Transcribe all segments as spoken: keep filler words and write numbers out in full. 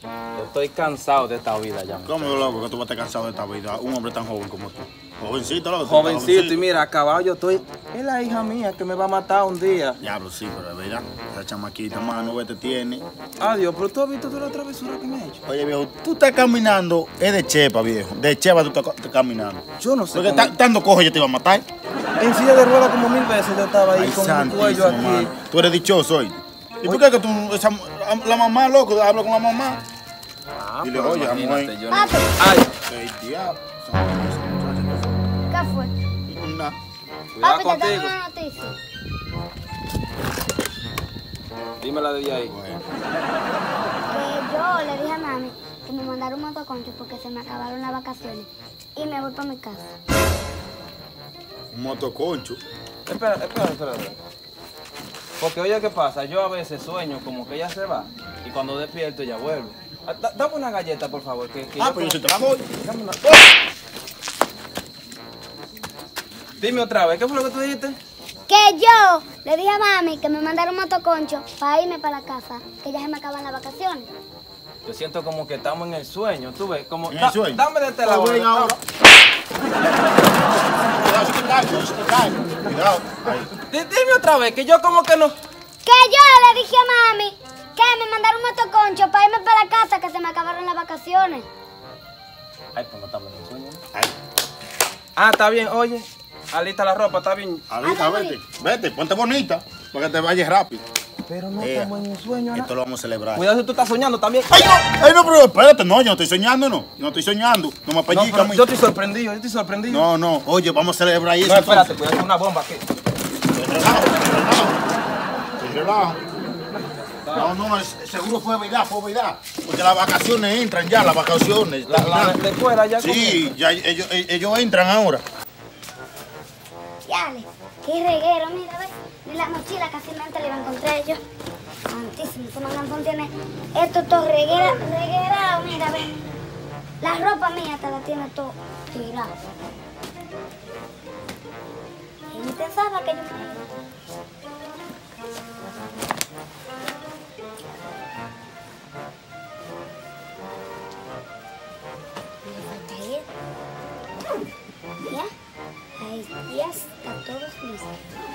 Yo estoy cansado de esta vida ya. ¿Cómo, loco, que tú vas a estar cansado de esta vida? Un hombre tan joven como tú. Jovencito, loco. Jovencito, jovencito. Y mira, acabado yo estoy. Es la hija mía que me va a matar un día. Diablo, sí, pero es verdad. Esa chamaquita, mano, ve, te tiene. Adiós, pero tú has visto toda la travesura que me he hecho. Oye, viejo, tú estás caminando, es de chepa, viejo. De chepa tú estás, estás caminando. Yo no sé. Porque cómo... tanto cojo yo te iba a matar. En silla de ruedas como mil veces yo estaba ahí. Ay, con mi cuello aquí. Man. Tú eres dichoso hoy. ¿Y por qué que tú, esa, la mamá, loco, habla con la mamá? Ah, dile, oye, imagínate, yo no... Ay. El diablo. ¿Qué fue? Nada. Papi, te tengo una noticia. Dímela de ahí. Bueno. Que yo le dije a mami que me mandara un motoconcho porque se me acabaron las vacaciones y me voy para mi casa. Un motoconcho. Espera, espera, espera. Porque oye, ¿qué pasa? Yo a veces sueño como que ella se va y cuando despierto ella vuelve. Da, dame una galleta, por favor. Que, que ah, yo pero yo como... sí te la doy. Dame una... Dime otra vez, ¿qué fue lo que tú dijiste? Que yo le dije a mami que me mandara un motoconcho para irme para la casa, que ya se me acaban las vacaciones. Yo siento como que estamos en el sueño, tú ves, como... ¿En el sueño? Dame de este lado. Pues ven ahora. Cuidado, si te caes, si te caes. Cuidado. Ahí. Dime otra vez, que yo como que no... Que yo le dije a mami que me mandara un motoconcho para irme para la casa, que se me acabaron las vacaciones. Ay, pues no estamos en el sueño. Ahí. Ah, está bien, oye. Alista la ropa, está bien. Alita, vete. Vete, ponte bonita para que te vayas rápido. Pero no Eh, estamos en el sueño, ¿no? Esto lo vamos a celebrar. Cuidado si tú estás soñando también. ¡Ay, no! ¡Ay, no, pero espérate! No, yo no estoy soñando, no. Yo no estoy soñando. No me No, apellica, pero yo estoy sorprendido, yo estoy sorprendido. No, no. Oye, vamos a celebrar eso. No, espérate, entonces. cuidado, es una bomba aquí. Te relajo, te relajo. Te relajo. No, no, seguro fue verdad, fue verdad. Porque las vacaciones entran ya, las vacaciones. La, la de escuela ya Sí, ya ellos, ellos entran ahora. Yale, qué reguero, mira, ves. Ni la mochila casi nunca le iba a encontrar yo. Santísimo, ese manganzón tiene esto todo reguera, reguerado, mira, ves. La ropa mía te la tiene todo tirado. Y ni pensaba que yo me iba. ¿Ya? Ahí ya está todo listo.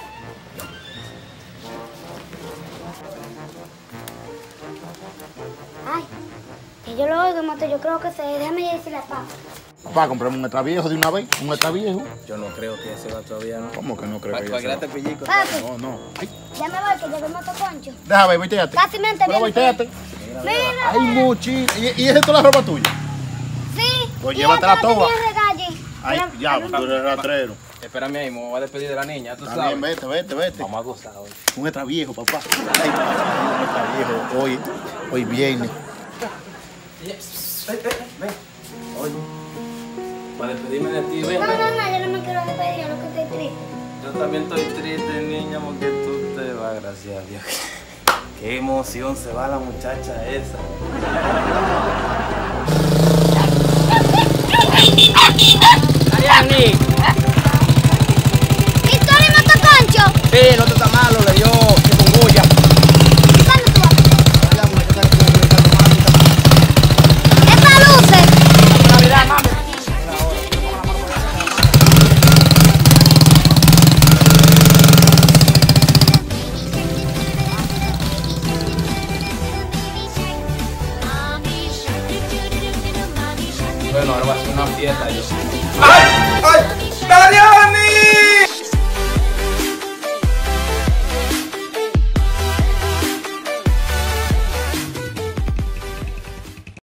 Ay, que yo lo oigo, Mato, yo creo que se... Déjame ya decirle a papá. Papá, comprame un extraviejo de una vez, un extraviejo. Yo no creo que ese va todavía, ¿no? ¿Cómo que no creo que Para ya que te pillico. Papi, No, no. Ay, ya me voy, que llevé el motoconcho. déjame ver, volteate. Casi me Pero volteate. Mira, Ay, muchito. ¿Y, ¿Y esa es toda la ropa tuya? sí. Pues y llévatela esta la toda. tenía regalle. Ay, Pero- ya, pero- tú eres rastrero. Espérame ahí, me voy a despedir de la niña, tú Está sabes. bien, vete, vete, vete. Vamos a gozar hoy. Un extraviejo, papá. Ay, un extraviejo. Hoy, hoy viene. Ven, oye. Para despedirme de ti, ven, No, ven. no, no, yo no me quiero despedir, yo lo que estoy triste. Yo también estoy triste, niña, porque tú te vas, gracias a Dios. Qué emoción se va la muchacha esa. ¡Ariani! ¡Victoria y motoconcho! Sí, no te está malo, le dio chikungunya. ¿Dónde tú vas? ¡Estas luces! Navidad, mami. Bueno, ahora va a ser una fiesta yo. ¡Ay! ¡Ay! ¡Dariani!